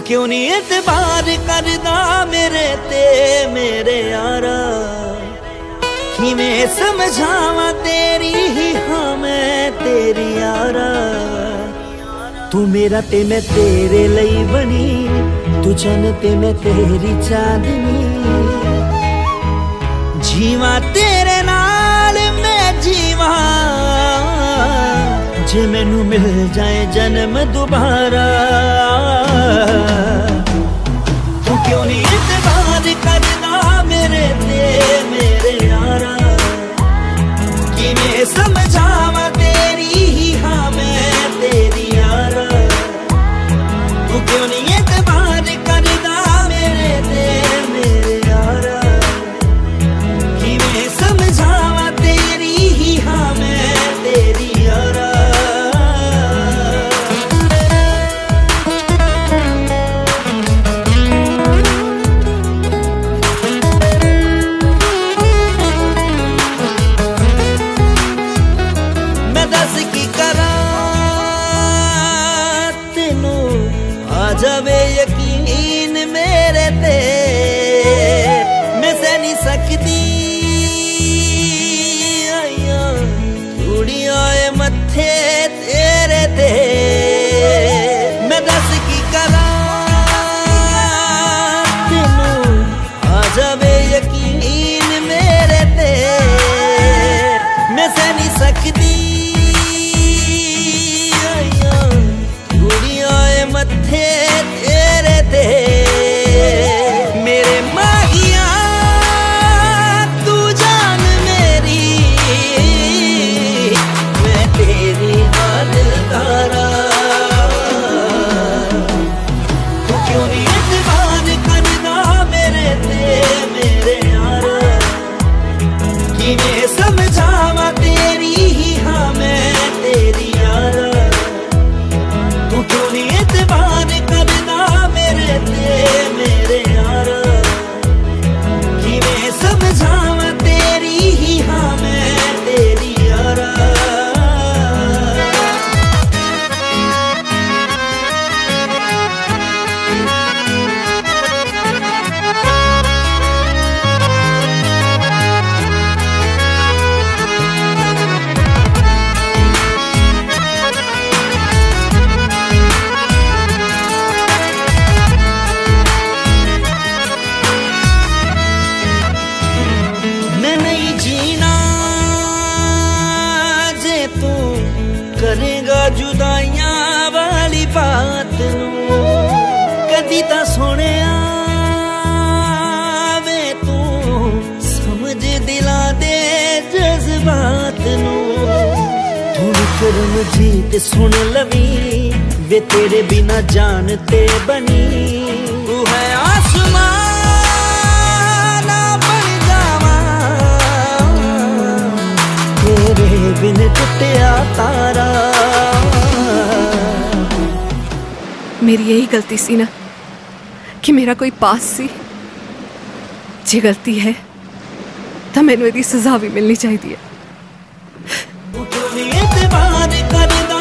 क्यों नहीं एतबार करदा मेरे ते मेरे यारा। किवें समझावा तेरी ही हाँ मैं तेरी यारा। तू मेरा ते मैं तेरे लई बनी, तू चन ते मैं तेरी चांदनी। जीवा तेरे नाल मैं जीवा, जे मैनू मिल जाए जन्म दोबारा। तू क्यों नहीं एतबार करदा मेरे ते मेरे यारा। किवें समझावा तेरी ही हाँ मैं तेरी यारा। तू क्यों नहीं एतबार करदा मेरे ते मेरे यारा। किवें समझावा तेरी ही हाँ मैं तेरी यारा। जावे यकीन मेरे ते, मैं सह नहीं सकती चूड़ियां मत्थे तेरे ते। मैं दस की करा तेनू आ जावे यकीन मेरे ते, मैं सह नहीं सकती चूड़ियां मत्थे तेरे ते। मेरे माहिया तू जान मेरी, मैं तेरी दिलदारा। तू क्यों नहीं एतबार करदा मेरे ते मेरे यारा। किवें समझावा तेरी ही हाँ मैं तेरी यारा। तू क्यों नहीं एतबार करदा मेरे ते मेरे यारा। किवें समझावा तेरी ही हाँ मैं तेरी यारा। करेगा जुदाइयां वाली बात नू कदी तां सुनिया वे तू, समझ दिलां दे जज्बात नू। थोड़ी करम जीत सुन लवी वे तेरे बिना जान ते बनी। तू है आसमां बिन टूटिया तारा। मेरी यही गलती सी ना कि मेरा कोई पास सी। जे गलती है तो मैनू इहदी सजा भी मिलनी चाहिए।